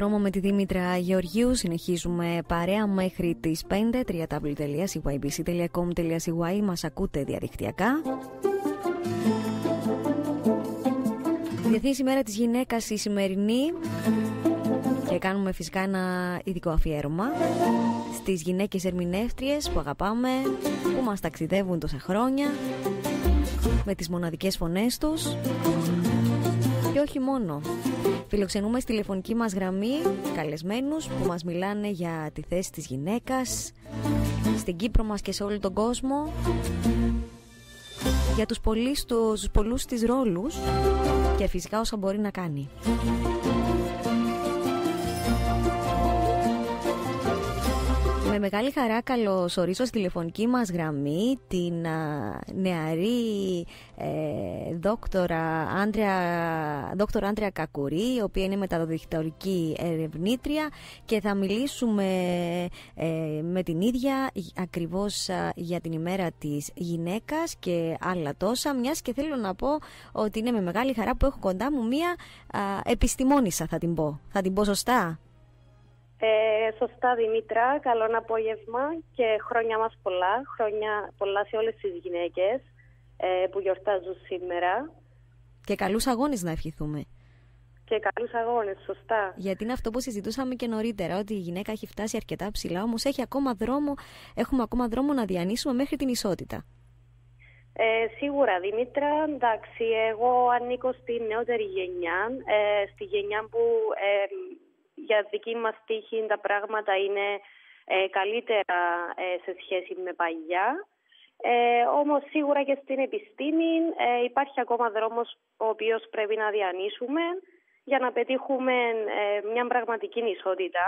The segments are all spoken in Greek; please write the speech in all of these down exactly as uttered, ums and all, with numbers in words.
δρόμο με τη Δήμητρα Γεωργίου. Συνεχίζουμε παρέα μέχρι τις πέντε. double-u double-u double-u τελεία σι γουάι μπι σι τελεία κομ τελεία σι γουάι. Μας ακούτε διαδικτυακά. Διεθνής ημέρα της γυναίκας η σημερινή. Και κάνουμε φυσικά ένα ειδικό αφιέρωμα στις γυναίκες ερμηνεύτριες που αγαπάμε, που μας ταξιδεύουν τόσα χρόνια με τις μοναδικές φωνές τους. Και όχι μόνο. Φιλοξενούμε στη τηλεφωνική μας γραμμή καλεσμένους που μας μιλάνε για τη θέση της γυναίκας στην Κύπρο μας και σε όλο τον κόσμο, για τους, πολλούς, τους πολλούς της ρόλους και φυσικά όσα μπορεί να κάνει. Με μεγάλη χαρά καλωσορίζω στη τηλεφωνική μας γραμμή την α, νεαρή ε, δόκτωρα Άντρια, δόκτωρα Άντρια Κακουρή, η οποία είναι μεταδιδακτορική ερευνήτρια, και θα μιλήσουμε ε, με την ίδια ακριβώς α, για την ημέρα της γυναίκας και άλλα τόσα, μιας και θέλω να πω ότι είναι με μεγάλη χαρά που έχω κοντά μου μία α, επιστημόνισσα, θα την πω. Θα την πω σωστά? Ε, σωστά, Δημήτρα, καλό απόγευμα και χρόνια μας πολλά, χρόνια πολλά σε όλες τις γυναίκες ε, που γιορτάζουν σήμερα. Και καλούς αγώνες να ευχηθούμε. Και καλούς αγώνες, σωστά. Γιατί είναι αυτό που συζητούσαμε και νωρίτερα, ότι η γυναίκα έχει φτάσει αρκετά ψηλά, όμως έχει ακόμα δρόμο, έχουμε ακόμα δρόμο να διανύσουμε μέχρι την ισότητα. Ε, σίγουρα, Δημήτρα, εντάξει, εγώ ανήκω στη νεότερη γενιά, ε, στη γενιά που... Ε, για δική μας τύχη τα πράγματα είναι ε, καλύτερα ε, σε σχέση με παλιά. Ε, όμως σίγουρα και στην επιστήμη ε, υπάρχει ακόμα δρόμος ο οποίος πρέπει να διανύσουμε για να πετύχουμε ε, μια πραγματική ισότητα.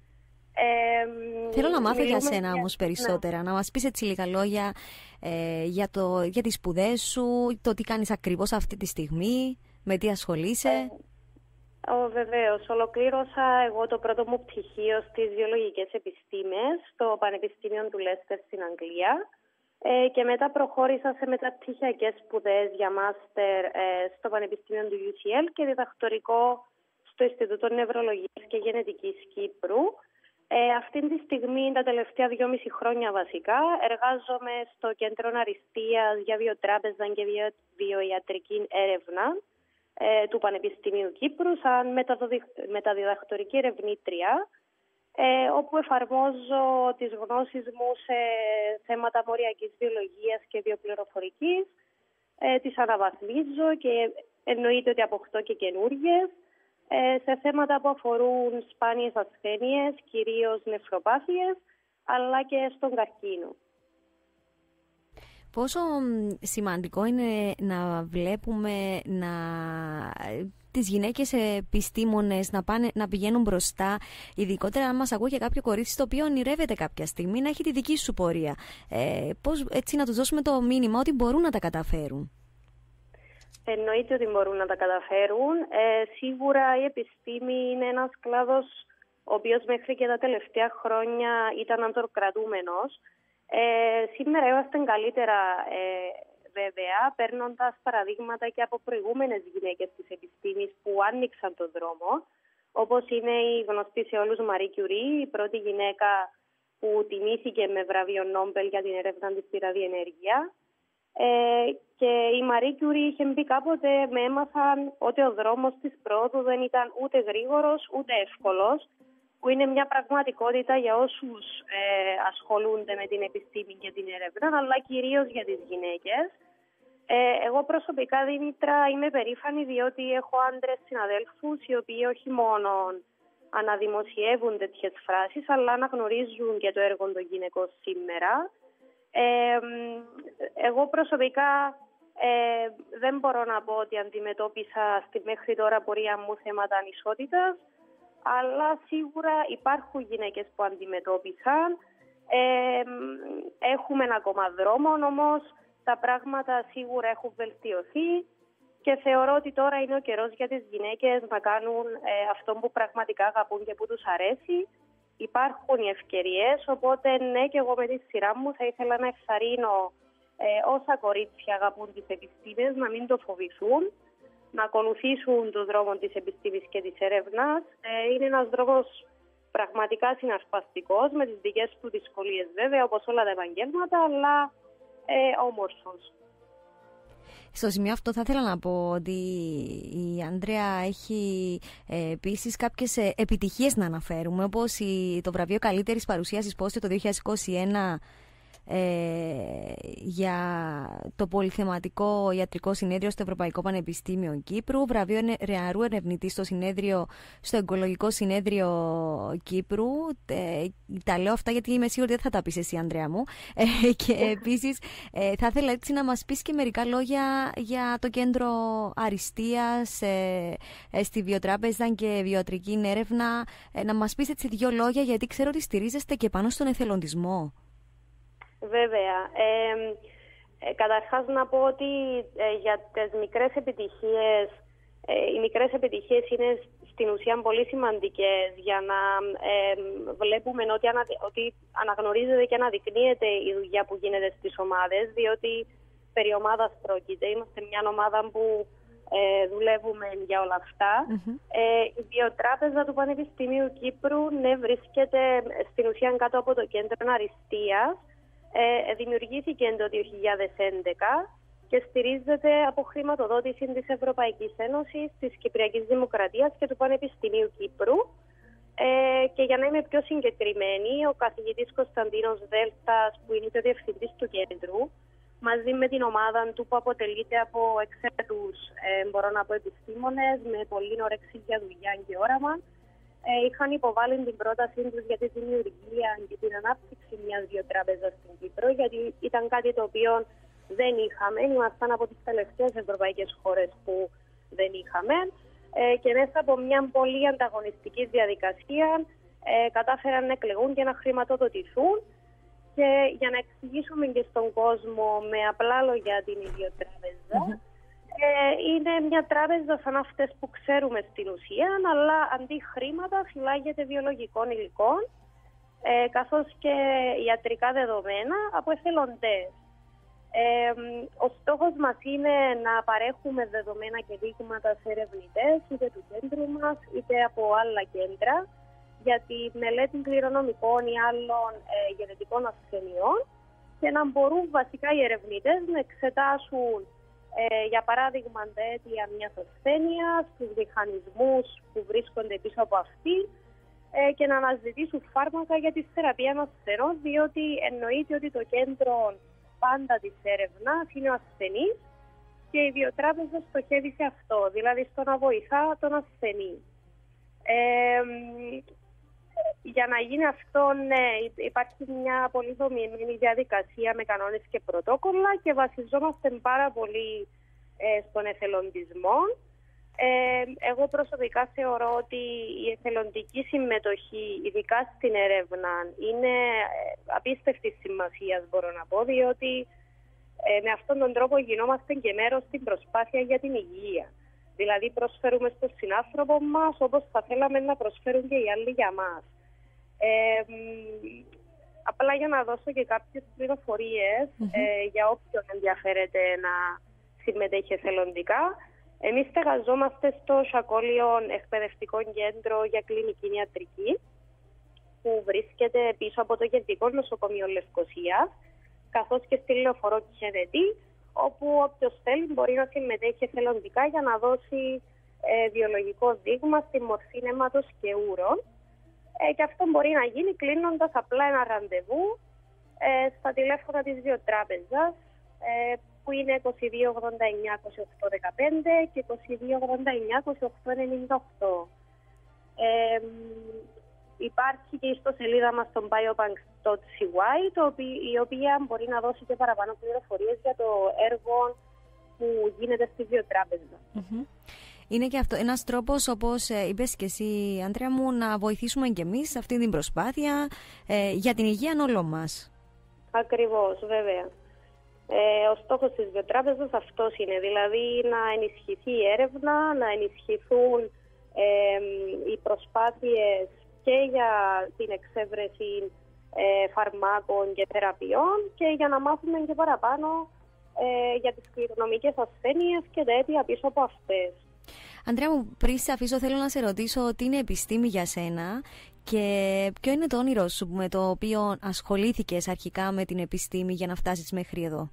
Ε, Θέλω να μάθω για σένα για... όμως περισσότερα, ναι. Να μας πεις έτσι λίγα λόγια ε, για, το, για τις σπουδές σου, το τι κάνεις ακριβώς αυτή τη στιγμή, με τι ασχολείσαι. Ε, Oh, βεβαίως. Ολοκλήρωσα εγώ το πρώτο μου πτυχίο στις βιολογικές επιστήμες στο Πανεπιστήμιο του Λέστερ στην Αγγλία ε, και μετά προχώρησα σε μεταπτυχιακές σπουδές για μάστερ ε, στο Πανεπιστήμιο του γιου σι ελ και διδακτορικό στο Ινστιτούτο Νευρολογίας και Γενετικής Κύπρου. Ε, αυτή τη στιγμή, τα τελευταία δυόμιση χρόνια βασικά, εργάζομαι στο Κέντρο Αριστείας για Βιοτράπεζα και Βιοιατρική Έρευνα Ε, του Πανεπιστημίου Κύπρου σαν μεταδιδακτορική ερευνήτρια, ε, όπου εφαρμόζω τις γνώσεις μου σε θέματα μοριακής βιολογίας και βιοπληροφορικής, ε, τις αναβαθμίζω και εννοείται ότι αποκτώ και καινούργιες ε, σε θέματα που αφορούν σπάνιες ασθένειες, κυρίως νεφροπάθειες, αλλά και στον καρκίνο. Πόσο σημαντικό είναι να βλέπουμε να... τις γυναίκες επιστήμονες να, πάνε, να πηγαίνουν μπροστά, ειδικότερα αν μας ακούει και κάποιο κορίτσι το οποίο ονειρεύεται κάποια στιγμή να έχει τη δική σου πορεία. Ε, πώς έτσι να τους δώσουμε το μήνυμα ότι μπορούν να τα καταφέρουν? Εννοείται ότι μπορούν να τα καταφέρουν. Ε, σίγουρα η επιστήμη είναι ένας κλάδος ο οποίος μέχρι και τα τελευταία χρόνια ήταν αντορκρατούμενος. Ε, σήμερα είμαστε καλύτερα ε, βέβαια, παίρνοντας παραδείγματα και από προηγούμενες γυναίκες της επιστήμης που άνοιξαν τον δρόμο, όπως είναι η γνωστή σε όλους Μαρί Κιουρί, η πρώτη γυναίκα που τιμήθηκε με βραβείο Νόμπελ για την έρευνα της στη ραδιενέργεια. Ε, και η Μαρί Κιουρί είχε μπει κάποτε, με έμαθαν ότι ο δρόμος της πρόοδου δεν ήταν ούτε γρήγορος ούτε εύκολος, που είναι μια πραγματικότητα για όσους ε, ασχολούνται με την επιστήμη και την έρευνα, αλλά κυρίως για τις γυναίκες. Ε, εγώ προσωπικά, Δήμητρα, είμαι περήφανη διότι έχω άντρες συναδέλφους οι οποίοι όχι μόνο αναδημοσιεύουν τέτοιες φράσεις, αλλά αναγνωρίζουν και το έργο των γυναικών σήμερα. Ε, εγώ προσωπικά ε, δεν μπορώ να πω ότι αντιμετώπισα στη μέχρι τώρα πορεία μου θέματα ανισότητας, αλλά σίγουρα υπάρχουν γυναίκες που αντιμετώπισαν. Ε, έχουμε ένα ακόμα δρόμο, όμως τα πράγματα σίγουρα έχουν βελτιωθεί και θεωρώ ότι τώρα είναι ο καιρός για τις γυναίκες να κάνουν ε, αυτό που πραγματικά αγαπούν και που τους αρέσει. Υπάρχουν οι ευκαιρίες, οπότε ναι, και εγώ με τη σειρά μου θα ήθελα να ευθαρρύνω ε, όσα κορίτσια αγαπούν τις επιστήμες να μην το φοβηθούν. να ακολουθήσουν τον δρόμο της επιστήμης και της έρευνας. Ε, είναι ένας δρόμος πραγματικά συναρπαστικός, με τις δικές του δυσκολίες βέβαια, όπως όλα τα επαγγέλματα, αλλά ε, όμορφος. Στο σημείο αυτό θα ήθελα να πω ότι η Άντρεα έχει ε, επίσης κάποιες ε, επιτυχίες να αναφέρουμε, όπως η, το βραβείο καλύτερης παρουσίασης πόστιο το δύο χιλιάδες είκοσι ένα ε, για το πολυθεματικό ιατρικό συνέδριο στο Ευρωπαϊκό Πανεπιστήμιο Κύπρου, βραβείο νεαρού ερευνητή στο, συνέδριο, στο Εγκολογικό Συνέδριο Κύπρου. Ε, τα λέω αυτά γιατί είμαι σίγουρη ότι δεν θα τα πεις εσύ, Άντρεα μου. Ε, και επίσης ε, θα ήθελα έτσι να μας πεις και μερικά λόγια για το κέντρο αριστείας ε, ε, στη Βιοτράπεζα και βιοατρική έρευνα. Ε, να μας πεις έτσι δύο λόγια, γιατί ξέρω ότι στηρίζεστε και πάνω στον εθελοντισμό. Βέβαια. Ε, ε, καταρχάς να πω ότι ε, για τις μικρές επιτυχίες, ε, οι μικρές επιτυχίες είναι στην ουσία πολύ σημαντικές για να ε, βλέπουμε ότι, ανα, ότι αναγνωρίζεται και αναδεικνύεται η δουλειά που γίνεται στις ομάδες, διότι περί ομάδας πρόκειται. Είμαστε μια ομάδα που ε, δουλεύουμε για όλα αυτά. Mm-hmm. Ε, η Βιοτράπεζα του Πανεπιστημίου Κύπρου ναι, βρίσκεται στην ουσία κάτω από το κέντρο αριστείας. Ε, δημιουργήθηκε το δύο χιλιάδες έντεκα και στηρίζεται από χρηματοδότηση της Ευρωπαϊκής Ένωσης, της Κυπριακής Δημοκρατίας και του Πανεπιστημίου Κύπρου. Ε, και για να είμαι πιο συγκεκριμένη, ο καθηγητής Κωνσταντίνος Δέλτας, που είναι ο διευθυντής του κέντρου, μαζί με την ομάδα του που αποτελείται από εξαίρετους, ε, μπορώ να πω, επιστήμονες με πολύ όρεξη για δουλειά και όραμα, Ε, είχαν υποβάλει την πρότασή τους για τη δημιουργία και την ανάπτυξη μιας βιοτράπεζας στην Κύπρο, γιατί ήταν κάτι το οποίο δεν είχαμε. Ήμασταν από τις τελευταίες ευρωπαϊκές χώρες που δεν είχαμε. Ε, και μέσα από μια πολύ ανταγωνιστική διαδικασία ε, κατάφεραν να εκλεγούν και να χρηματοδοτηθούν. Και για να εξηγήσουμε και στον κόσμο με απλά λόγια την βιοτράπεζα, mm-hmm. Ε, είναι μια τράπεζα σαν αυτές που ξέρουμε στην ουσία, αλλά αντί χρήματα φυλάγεται βιολογικών υλικών, ε, καθώς και ιατρικά δεδομένα από εθελοντές. Ε, ο στόχος μας είναι να παρέχουμε δεδομένα και δείγματα σε ερευνητές, είτε του κέντρου μας, είτε από άλλα κέντρα, για τη μελέτη κληρονομικών ή άλλων ε, γενετικών ασθενειών, και να μπορούν βασικά οι ερευνητές να εξετάσουν Ε, για παράδειγμα, τα αίτια μιας ασθένειας, τους μηχανισμούς που βρίσκονται πίσω από αυτή ε, και να αναζητήσουν φάρμακα για τη θεραπεία ασθενών, διότι εννοείται ότι το κέντρο πάντα της έρευνας είναι ο ασθενής και η βιοτράπεζα στοχεύει σε αυτό, δηλαδή στο να βοηθά τον ασθενή. Ε, για να γίνει αυτό, ναι, υπάρχει μια πολύ δομημένη διαδικασία με κανόνες και πρωτόκολλα και βασιζόμαστε πάρα πολύ ε, στον εθελοντισμό. Ε, εγώ προσωπικά θεωρώ ότι η εθελοντική συμμετοχή, ειδικά στην έρευνα, είναι απίστευτης σημασίας, μπορώ να πω, διότι ε, με αυτόν τον τρόπο γινόμαστε και μέρος στην προσπάθεια για την υγεία. Δηλαδή προσφέρουμε στον συνάνθρωπο μας όπως θα θέλαμε να προσφέρουν και οι άλλοι για μας. Ε, απλά για να δώσω και κάποιες πληροφορίες mm-hmm. ε, για όποιον ενδιαφέρεται να συμμετέχει εθελοντικά. Εμείς στεγαζόμαστε στο Σακόλιο Εκπαιδευτικό Κέντρο για Κλινική Ιατρική, που βρίσκεται πίσω από το Κεντρικό Νοσοκομείο Λευκωσίας, καθώς και στη Λεωφορώ Κιχεδετή, όπου όποιος θέλει μπορεί να συμμετέχει εθελοντικά για να δώσει ε, βιολογικό δείγμα στη μορφή αίματος και ούρων. Ε, και αυτό μπορεί να γίνει κλείνοντας απλά ένα ραντεβού ε, στα τηλέφωνα της Βιοτράπεζας, ε, που είναι είκοσι δύο ογδόντα εννιά είκοσι οκτώ δεκαπέντε και είκοσι δύο ογδόντα εννιά είκοσι οκτώ ενενήντα οκτώ. Ε, υπάρχει και η ιστοσελίδα μας στο biobank τελεία σι γουάι, η οποία μπορεί να δώσει και παραπάνω πληροφορίες για το έργο που γίνεται στη Βιοτράπεζα. Mm-hmm. Είναι και αυτό ένας τρόπος, όπως είπες και εσύ, Άντρεα μου, να βοηθήσουμε και εμείς σε αυτή την προσπάθεια ε, για την υγεία όλων μας. Ακριβώς, βέβαια. Ε, ο στόχος της Βιοτράπεζας αυτός είναι, δηλαδή να ενισχυθεί η έρευνα, να ενισχυθούν ε, οι προσπάθειες και για την εξέβρεση ε, φαρμάκων και θεραπείων και για να μάθουμε και παραπάνω ε, για τις κληρονομικές ασθένειες και τα αίτια πίσω από αυτές. Αντρέα μου, πριν σε αφήσω θέλω να σε ρωτήσω τι είναι επιστήμη για σένα και ποιο είναι το όνειρό σου με το οποίο ασχολήθηκες αρχικά με την επιστήμη για να φτάσεις μέχρι εδώ.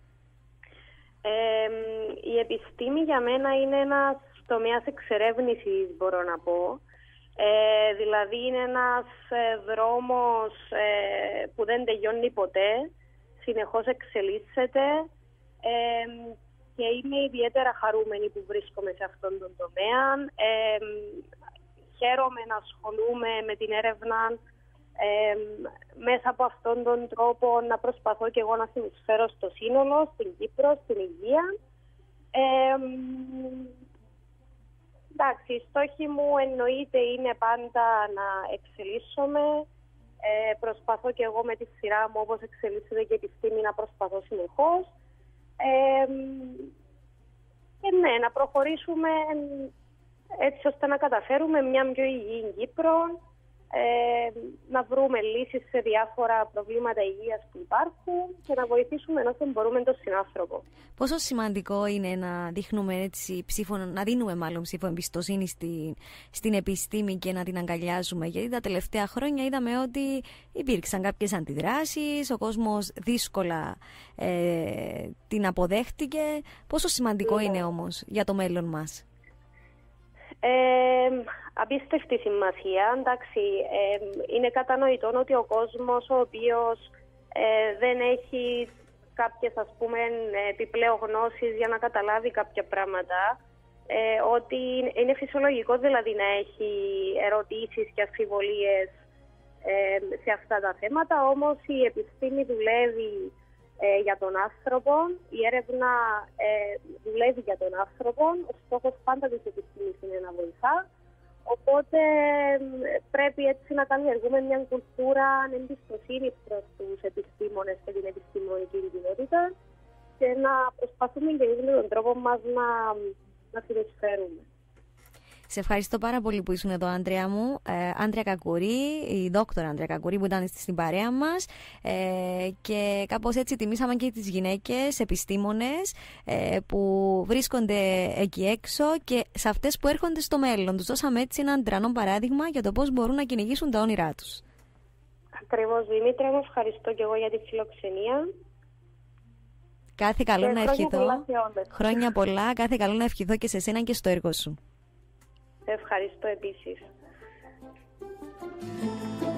Ε, η επιστήμη για μένα είναι ένας τομέας εξερεύνησης, μπορώ να πω. Ε, δηλαδή είναι ένας ε, δρόμος ε, που δεν τελειώνει ποτέ, συνεχώς εξελίσσεται ε, και είμαι ιδιαίτερα χαρούμενη που βρίσκομαι σε αυτόν τον τομέα. Ε, χαίρομαι να ασχολούμαι με την έρευνα, ε, μέσα από αυτόν τον τρόπο να προσπαθώ και εγώ να συνεισφέρω στο σύνολο, στην Κύπρο, στην υγεία. Ε, εντάξει, οι στόχοι μου εννοείται είναι πάντα να εξελίσσομαι. Ε, προσπαθώ και εγώ με τη σειρά μου, όπως εξελίσσεται και η επιστήμη, να προσπαθώ συνεχώς. Ε, και ναι, να προχωρήσουμε έτσι ώστε να καταφέρουμε μια πιο υγιή Κύπρο, ε, να βρούμε λύσεις σε διάφορα προβλήματα υγείας που υπάρχουν και να βοηθήσουμε όσο μπορούμε τον συνάνθρωπο. Πόσο σημαντικό είναι να δείχνουμε έτσι ψήφο, να δίνουμε μάλλον ψήφο εμπιστοσύνη στην, στην επιστήμη και να την αγκαλιάζουμε? Γιατί τα τελευταία χρόνια είδαμε ότι υπήρξαν κάποιες αντιδράσεις, ο κόσμος δύσκολα ε, την αποδέχτηκε. Πόσο σημαντικό ναι. είναι όμως για το μέλλον μας? Ε, απίστευτη σημασία. Εντάξει, ε, είναι κατανοητό ότι ο κόσμος ο οποίος ε, δεν έχει κάποιες, ας πούμε, επιπλέον γνώσεις για να καταλάβει κάποια πράγματα, ε, ότι είναι φυσιολογικό δηλαδή να έχει ερωτήσεις και αμφιβολίες ε, σε αυτά τα θέματα, όμως η επιστήμη δουλεύει Ε, για τον άνθρωπο, η έρευνα ε, δουλεύει για τον άνθρωπο, ο στόχος πάντα της επιστήμης είναι να βοηθά, οπότε ε, πρέπει έτσι να καλλιεργούμε μια κουλτούρα εμπιστοσύνη προς τους επιστήμονες και την επιστημονική κοινότητα και να προσπαθούμε και με τον τρόπο μας να, να συνεισφέρουμε. Σε ευχαριστώ πάρα πολύ που ήσουν εδώ, Άντρια μου. Ε, Άντρια Κακουρί, η δόκτωρα Άντρια Κακουρί που ήταν στην παρέα μας, ε, και κάπως έτσι τιμήσαμε και τις γυναίκες επιστήμονες ε, που βρίσκονται εκεί έξω και σε αυτές που έρχονται στο μέλλον. Τους δώσαμε έτσι ένα αντρανό παράδειγμα για το πώς μπορούν να κυνηγήσουν τα όνειρά τους. Ακριβώς, Δημήτρια μου, ευχαριστώ και εγώ για τη φιλοξενία. Κάθε καλό και να χρόνια ευχηθώ. Πολλά χρόνια πολλά, κάθε καλό να ευχηθώ και σε σένα και στο έργο σου. Ευχαριστώ επίσης.